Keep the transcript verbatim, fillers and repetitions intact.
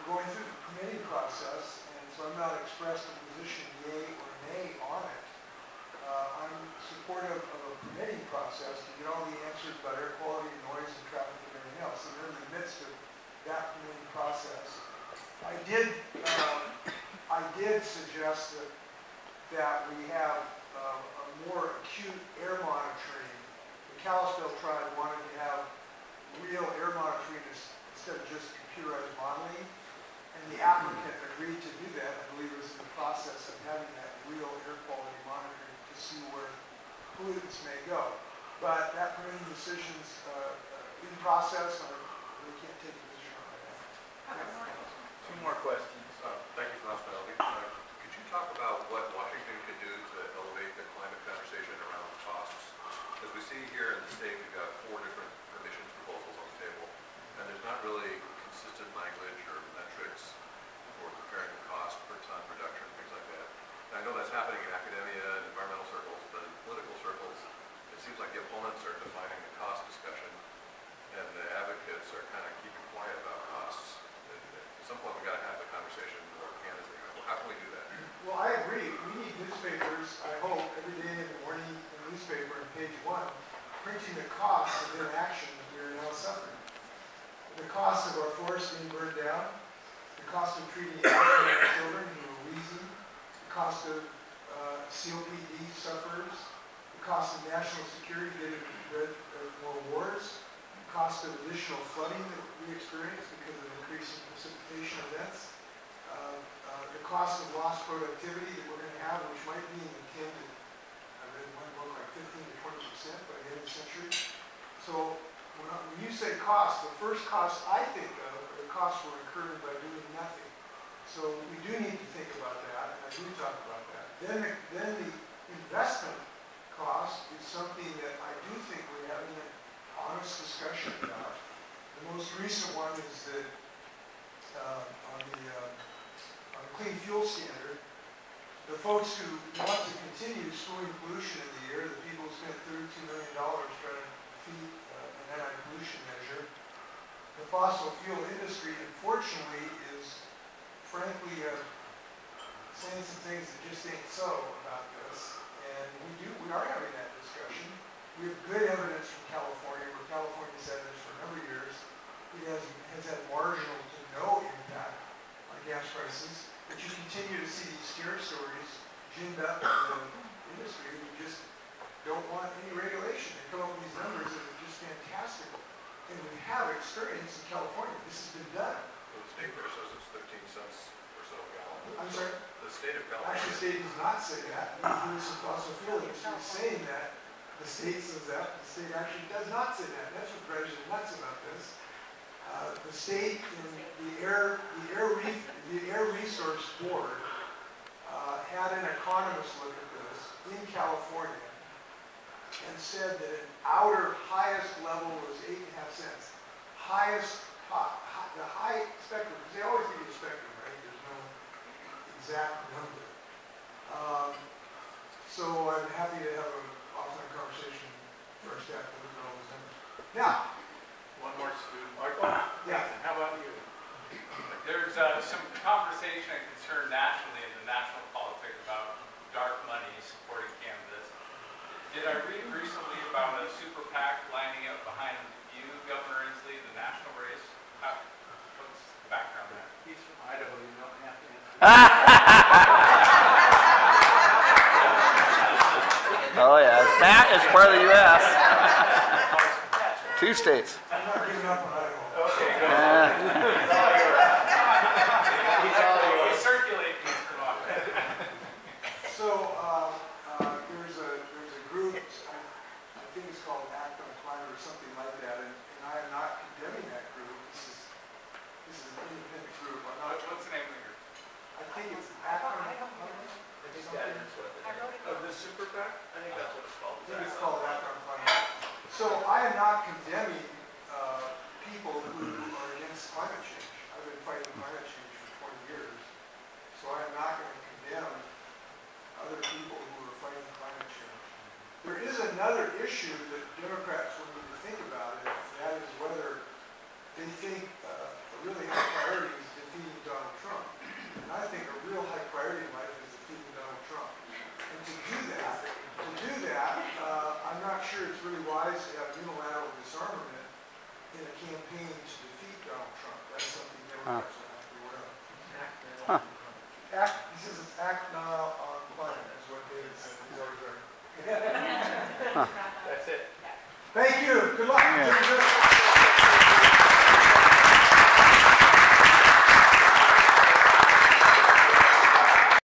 going through the permitting process, and so I'm not expressed a position yay or nay on it. Uh, I'm supportive of a permitting process to get all the answers about air quality, noise, and traffic and everything else. And we're in the midst of that permitting process. I did, uh, I did suggest that, that we have uh, a more acute air monitoring. The Kalispell tribe wanted to have real air monitoring instead of just computerized modeling, and the applicant agreed to do that. I believe it was in the process of having that real air quality monitoring to see where pollutants may go. But that permitting decision's uh, in process, and we can't take a position on that. Two more questions. Uh, thank you for that, Melody. Uh, could you talk about what Washington could do to elevate the climate conversation around costs? As we see here in the state, we've got four different emissions proposals on the table, and there's not really consistent language or metrics for comparing the cost per ton reduction, things like that. And I know that's happening in academia and environmental circles, but in political circles, it seems like the opponents are defining the cost discussion, and the advocates are kind of keeping quiet about costs. And at some point, we've got to have the conversation more candidly. How can we do that? Well, I agree. We need newspapers, I hope, every day in the morning in the newspaper on page one, printing the costs of inaction that we are now suffering. The cost of our forests being burned down, the cost of treating our children who are wheezing, the cost of uh, C O P D sufferers, the cost of national security getting rid of more wars, the cost of additional flooding that we experience because of increasing precipitation events, uh, uh, the cost of lost productivity that we're going to have, which might be in the ten to, I read one book, like fifteen to twenty percent by the end of the century. So when, I, when you say cost, the first cost I think of are the costs we're incurring by doing nothing. So we do need to think about that, and I do talk about that. Then the, then the investment cost is something that I do think we're having an honest discussion about. The most recent one is that uh, on the uh, on the clean fuel standard, the folks who want to continue storing pollution in the air, the people who spent thirty-two million dollars trying to defeat uh, an anti-pollution measure, the fossil fuel industry, unfortunately, is frankly uh, saying some things that just ain't so about this. And we do, we are having that discussion. We have good evidence from California, where California's had this for a number of years. It has, has had marginal to no impact on gas prices, but you continue to see these scare stories ginned up in the industry who just don't want any regulation. They come up with these numbers that are just fantastic. And we have experience in California. This has been done. Well, the state there says it's fifteen cents or so a gallon. I'm sorry? The state of California. Actually, the state does not say that. There's some fossil fuel industry saying that. The state says that. The state actually does not say that. That's what drives you nuts about this. Uh, the state and the air, the air, re, the air resource board uh, had an economist look at this in California and said that an outer highest level was eight and a half cents. Highest, high, high, the high spectrum, because they always give you a spectrum, right? There's no exact number. Um, so I'm happy to have an offline conversation first after we look at all those numbers. Now, One more student. yeah. How about you? There's uh, some conversation and concern nationally in the national politics about dark money supporting candidates. Did I read recently about a super PAC lining up behind you, Governor Inslee, the national race? How, what's the background there? He's from Idaho. You don't have to answer. Oh yeah, Matt is part of the U S Two states. I'm not giving up on Idaho. Okay, good. Uh, He's all We yours. circulate these for long. So uh, uh, there's a there's a group, I, I think it's called Act on Climate or something like that, and, and I am not condemning that group. This is this is an independent group. I'm not. What- What's the name of the group? I think it's Act on Climate. I think that is what it is. Of the super PAC? I think that's what it's called. I think it's called Act on Climate. So I am not condemning uh, people who are against climate change. I've been fighting climate change for twenty years, so I am not going to condemn other people who are fighting climate change. There is another issue that Democrats will need to think about, and that is whether they think uh, a really high priority is defeating and I think a real high priority in life is defeating Donald Trump. And to do that, to do that, uh, I'm not sure it's really wise to have unilateral disarmament in a campaign to defeat Donald Trump. That's something Democrats will have to be aware of. Huh. Act, he says it's act now on climate, is what David said. He's always right. That's it. Thank you. Good luck. Yeah.